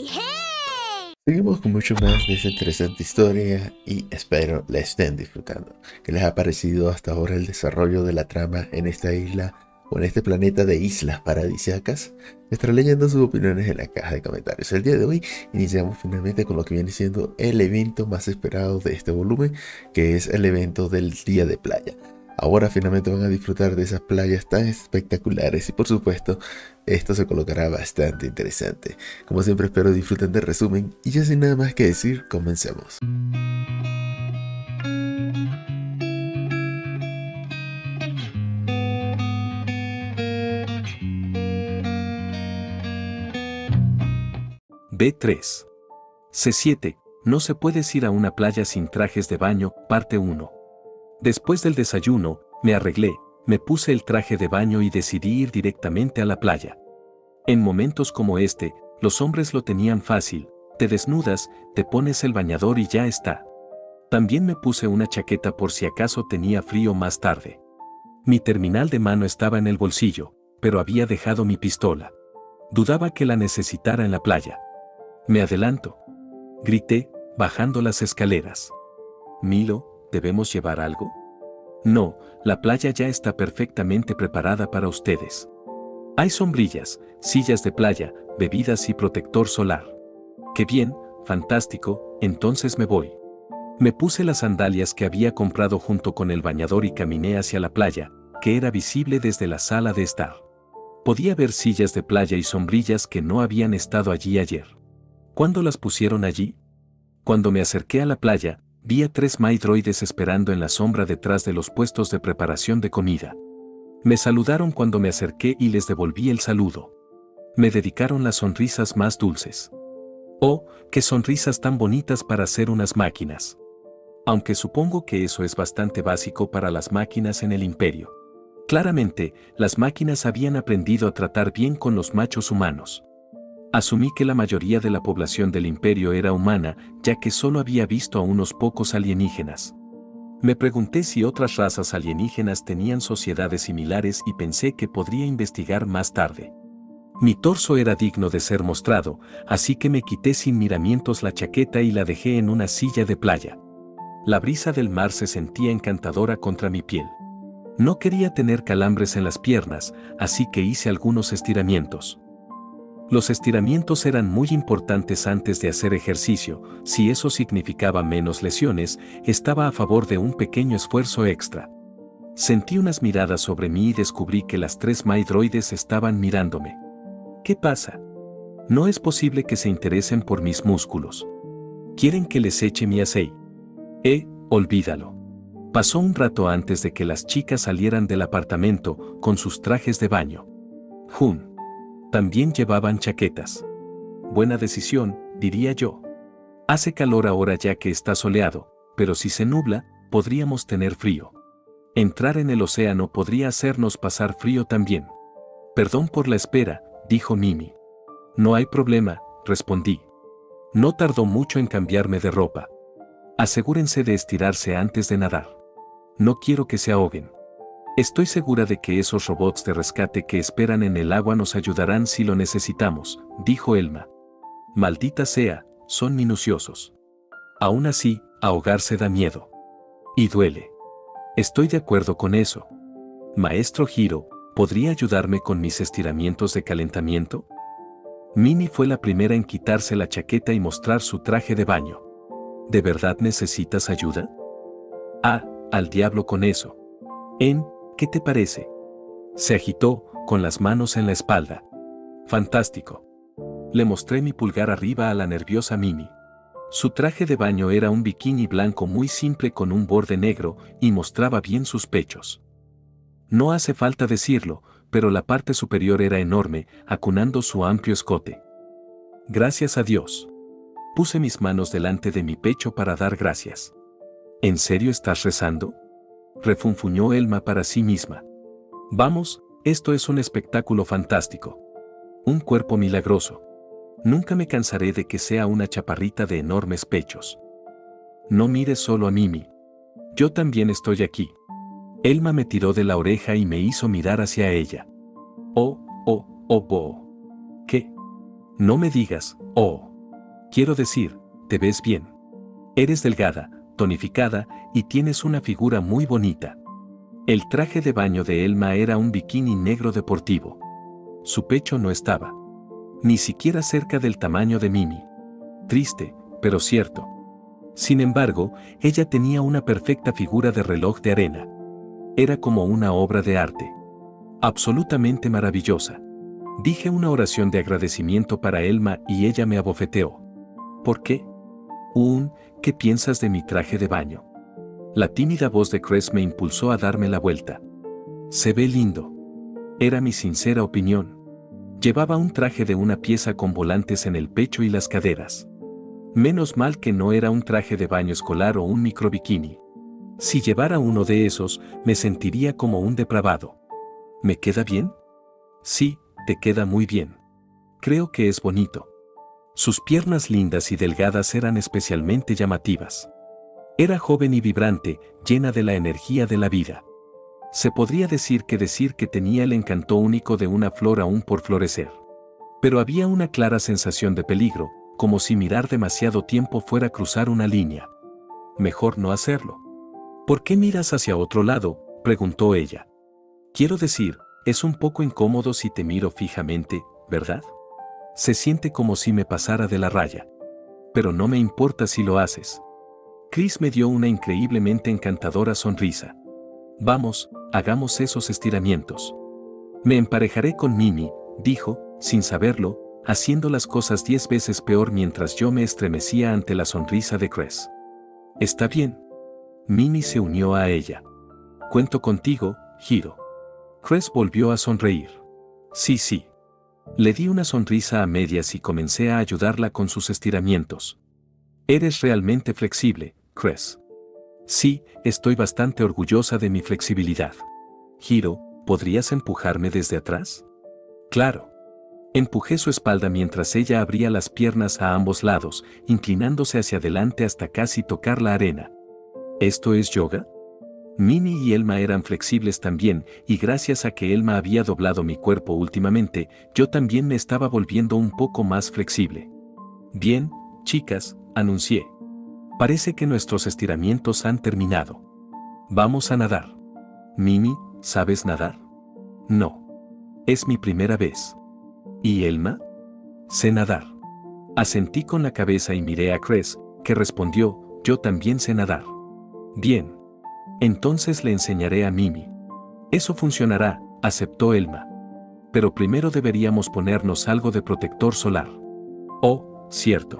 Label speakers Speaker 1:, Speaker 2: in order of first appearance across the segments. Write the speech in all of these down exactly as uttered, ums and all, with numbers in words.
Speaker 1: ¡Hey, hey!
Speaker 2: Seguimos con mucho más de esta interesante historia y espero la estén disfrutando. ¿Qué les ha parecido hasta ahora el desarrollo de la trama en esta isla o en este planeta de islas paradisíacas? Estaré leyendo sus opiniones en la caja de comentarios. El día de hoy iniciamos finalmente con lo que viene siendo el evento más esperado de este volumen, que es el evento del día de playa. Ahora finalmente van a disfrutar de esas playas tan espectaculares y por supuesto esto se colocará bastante interesante. Como siempre espero disfruten del resumen y ya sin nada más que decir, comencemos.
Speaker 3: B tres. C siete. No se puede ir a una playa sin trajes de baño, parte uno. Después del desayuno, me arreglé, me puse el traje de baño y decidí ir directamente a la playa. En momentos como este, los hombres lo tenían fácil, te desnudas, te pones el bañador y ya está. También me puse una chaqueta por si acaso tenía frío más tarde. Mi terminal de mano estaba en el bolsillo, pero había dejado mi pistola. Dudaba que la necesitara en la playa. Me adelanto. Grité, bajando las escaleras. Milo, ¿debemos llevar algo? No, la playa ya está perfectamente preparada para ustedes. Hay sombrillas, sillas de playa, bebidas y protector solar. ¡Qué bien! Fantástico, entonces me voy. Me puse las sandalias que había comprado junto con el bañador y caminé hacia la playa, que era visible desde la sala de estar. Podía ver sillas de playa y sombrillas que no habían estado allí ayer. ¿Cuándo las pusieron allí? Cuando me acerqué a la playa, vi a tres maidroides esperando en la sombra detrás de los puestos de preparación de comida. Me saludaron cuando me acerqué y les devolví el saludo. Me dedicaron las sonrisas más dulces. Oh, qué sonrisas tan bonitas para ser unas máquinas. Aunque supongo que eso es bastante básico para las máquinas en el imperio. Claramente, las máquinas habían aprendido a tratar bien con los machos humanos. Asumí que la mayoría de la población del imperio era humana, ya que solo había visto a unos pocos alienígenas. Me pregunté si otras razas alienígenas tenían sociedades similares y pensé que podría investigar más tarde. Mi torso era digno de ser mostrado, así que me quité sin miramientos la chaqueta y la dejé en una silla de playa. La brisa del mar se sentía encantadora contra mi piel. No quería tener calambres en las piernas, así que hice algunos estiramientos. Los estiramientos eran muy importantes antes de hacer ejercicio, si eso significaba menos lesiones, estaba a favor de un pequeño esfuerzo extra. Sentí unas miradas sobre mí y descubrí que las tres maidroides estaban mirándome. ¿Qué pasa? No es posible que se interesen por mis músculos. ¿Quieren que les eche mi aceite? Eh, olvídalo. Pasó un rato antes de que las chicas salieran del apartamento con sus trajes de baño. Jun. También llevaban chaquetas. Buena decisión, diría yo. Hace calor ahora ya que está soleado, pero si se nubla, podríamos tener frío. Entrar en el océano podría hacernos pasar frío también. Perdón por la espera, dijo Mimi. No hay problema, respondí. No tardó mucho en cambiarme de ropa. Asegúrense de estirarse antes de nadar. No quiero que se ahoguen. Estoy segura de que esos robots de rescate que esperan en el agua nos ayudarán si lo necesitamos, dijo Elma. Maldita sea, son minuciosos. Aún así, ahogarse da miedo. Y duele. Estoy de acuerdo con eso. Maestro Hiro, ¿podría ayudarme con mis estiramientos de calentamiento? Mimi fue la primera en quitarse la chaqueta y mostrar su traje de baño. ¿De verdad necesitas ayuda? Ah, al diablo con eso. En, ¿qué te parece? Se agitó, con las manos en la espalda. Fantástico. Le mostré mi pulgar arriba a la nerviosa Mimi. Su traje de baño era un bikini blanco muy simple con un borde negro y mostraba bien sus pechos. No hace falta decirlo, pero la parte superior era enorme, acunando su amplio escote. Gracias a Dios. Puse mis manos delante de mi pecho para dar gracias. ¿En serio estás rezando? Refunfuñó Elma para sí misma. Vamos, esto es un espectáculo fantástico. Un cuerpo milagroso. Nunca me cansaré de que sea una chaparrita de enormes pechos. No mires solo a Mimi. Yo también estoy aquí. Elma me tiró de la oreja y me hizo mirar hacia ella. Oh, oh, oh, oh. ¿Qué? No me digas, oh. Quiero decir, te ves bien. Eres delgada, tonificada, y tienes una figura muy bonita. El traje de baño de Elma era un bikini negro deportivo. Su pecho no estaba ni siquiera cerca del tamaño de Mimi. Triste, pero cierto. Sin embargo, ella tenía una perfecta figura de reloj de arena. Era como una obra de arte. Absolutamente maravillosa. Dije una oración de agradecimiento para Elma y ella me abofeteó. ¿Por qué? Un, ¿qué piensas de mi traje de baño? La tímida voz de Cress me impulsó a darme la vuelta. Se ve lindo. Era mi sincera opinión. Llevaba un traje de una pieza con volantes en el pecho y las caderas. Menos mal que no era un traje de baño escolar o un microbikini. Si llevara uno de esos, me sentiría como un depravado. ¿Me queda bien? Sí, te queda muy bien. Creo que es bonito. Sus piernas lindas y delgadas eran especialmente llamativas. Era joven y vibrante, llena de la energía de la vida. Se podría decir que decir que tenía el encanto único de una flor aún por florecer. Pero había una clara sensación de peligro, como si mirar demasiado tiempo fuera cruzar una línea. Mejor no hacerlo. ¿Por qué miras hacia otro lado?, preguntó ella. Quiero decir, es un poco incómodo si te miro fijamente, ¿verdad? Se siente como si me pasara de la raya. Pero no me importa si lo haces. Chris me dio una increíblemente encantadora sonrisa. Vamos, hagamos esos estiramientos. Me emparejaré con Mimi, dijo, sin saberlo, haciendo las cosas diez veces peor mientras yo me estremecía ante la sonrisa de Cress. Está bien. Mimi se unió a ella. Cuento contigo, Hiro. Cress volvió a sonreír. Sí, sí. Le di una sonrisa a medias y comencé a ayudarla con sus estiramientos. Eres realmente flexible, Cress. Sí, estoy bastante orgullosa de mi flexibilidad. Hiro, ¿podrías empujarme desde atrás? Claro. Empujé su espalda mientras ella abría las piernas a ambos lados, inclinándose hacia adelante hasta casi tocar la arena. ¿Esto es yoga? Mimi y Elma eran flexibles también, y gracias a que Elma había doblado mi cuerpo últimamente, yo también me estaba volviendo un poco más flexible. Bien, chicas, anuncié. Parece que nuestros estiramientos han terminado. Vamos a nadar. Mimi, ¿sabes nadar? No. Es mi primera vez. ¿Y Elma? Sé nadar. Asentí con la cabeza y miré a Cress, que respondió, yo también sé nadar. Bien. Entonces le enseñaré a Mimi. Eso funcionará, aceptó Elma. Pero primero deberíamos ponernos algo de protector solar. Oh, cierto.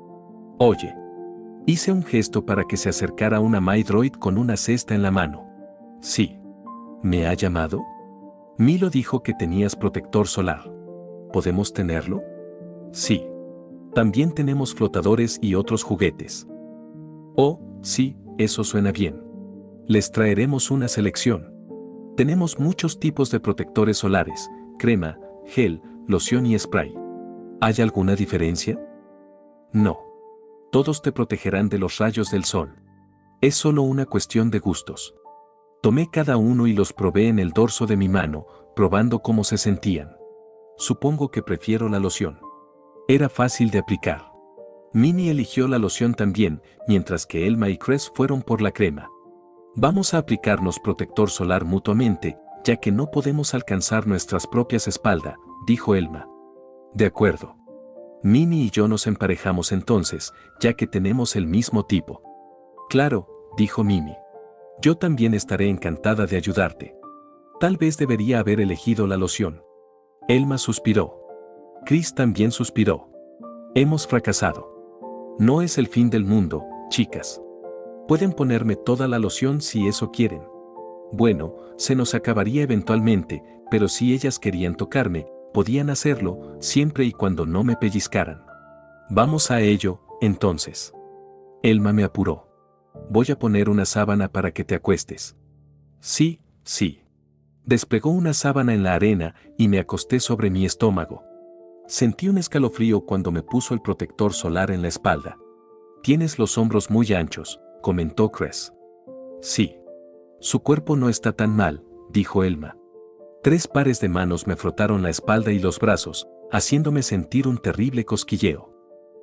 Speaker 3: Oye. Hice un gesto para que se acercara una MyDroid con una cesta en la mano. Sí. ¿Me ha llamado? Milo dijo que tenías protector solar. ¿Podemos tenerlo? Sí. También tenemos flotadores y otros juguetes. Oh, sí, eso suena bien. Les traeremos una selección. Tenemos muchos tipos de protectores solares, crema, gel, loción y spray. ¿Hay alguna diferencia? No. Todos te protegerán de los rayos del sol. Es solo una cuestión de gustos. Tomé cada uno y los probé en el dorso de mi mano, probando cómo se sentían. Supongo que prefiero la loción. Era fácil de aplicar. Mimi eligió la loción también, mientras que Elma y Cress fueron por la crema. Vamos a aplicarnos protector solar mutuamente, ya que no podemos alcanzar nuestras propias espaldas, dijo Elma. De acuerdo. Mimi y yo nos emparejamos entonces, ya que tenemos el mismo tipo. Claro, dijo Mimi. Yo también estaré encantada de ayudarte. Tal vez debería haber elegido la loción. Elma suspiró. Chris también suspiró. Hemos fracasado. No es el fin del mundo, chicas. Pueden ponerme toda la loción si eso quieren. Bueno, se nos acabaría eventualmente, pero si ellas querían tocarme, podían hacerlo, siempre y cuando no me pellizcaran. Vamos a ello, entonces. Elma me apuró. Voy a poner una sábana para que te acuestes. Sí, sí. Desplegó una sábana en la arena y me acosté sobre mi estómago. Sentí un escalofrío cuando me puso el protector solar en la espalda. Tienes los hombros muy anchos, comentó Cress. Sí. Su cuerpo no está tan mal, dijo Elma. Tres pares de manos me frotaron la espalda y los brazos, haciéndome sentir un terrible cosquilleo.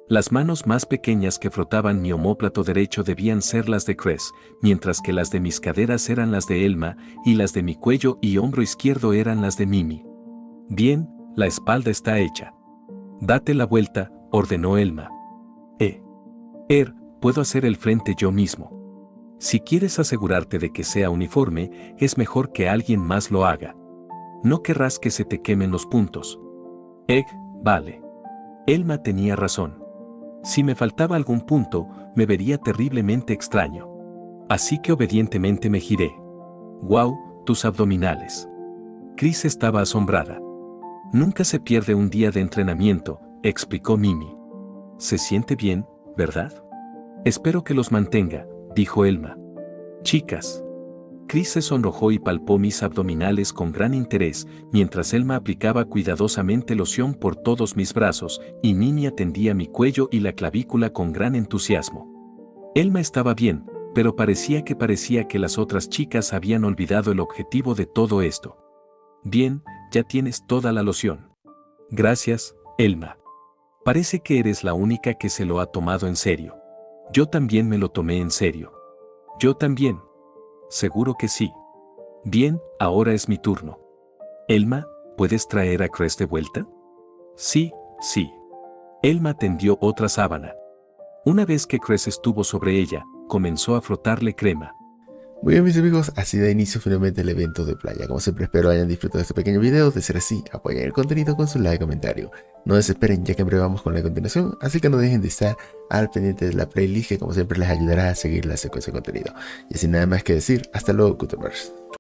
Speaker 3: Las manos más pequeñas que frotaban mi omóplato derecho debían ser las de Cress, mientras que las de mis caderas eran las de Elma, y las de mi cuello y hombro izquierdo eran las de Mimi. Bien, la espalda está hecha. Date la vuelta, ordenó Elma. Eh. Er, puedo hacer el frente yo mismo. Si quieres asegurarte de que sea uniforme, es mejor que alguien más lo haga. No querrás que se te quemen los puntos. Egg, vale. Elma tenía razón. Si me faltaba algún punto, me vería terriblemente extraño. Así que obedientemente me giré. ¡Guau! Tus abdominales. Chris estaba asombrada. Nunca se pierde un día de entrenamiento, explicó Mimi. Se siente bien, ¿verdad? Espero que los mantenga, dijo Elma. Chicas. Chris se sonrojó y palpó mis abdominales con gran interés, mientras Elma aplicaba cuidadosamente loción por todos mis brazos, y Mimi atendía mi cuello y la clavícula con gran entusiasmo. Elma estaba bien, pero parecía que parecía que las otras chicas habían olvidado el objetivo de todo esto. Bien, ya tienes toda la loción. Gracias, Elma. Parece que eres la única que se lo ha tomado en serio. Yo también me lo tomé en serio. Yo también. Seguro que sí. Bien, ahora es mi turno. Elma, ¿puedes traer a Cress de vuelta? Sí, sí. Elma tendió otra sábana. Una vez que Cress estuvo sobre ella, comenzó a frotarle crema.
Speaker 2: Muy bien, mis amigos, así da inicio finalmente el evento de playa. Como siempre, espero hayan disfrutado de este pequeño video. De ser así, apoyen el contenido con su like y comentario. No desesperen, ya que en breve vamos con la continuación, así que no dejen de estar al pendiente de la playlist, que como siempre les ayudará a seguir la secuencia de contenido. Y sin nada más que decir, hasta luego, Cutterverse.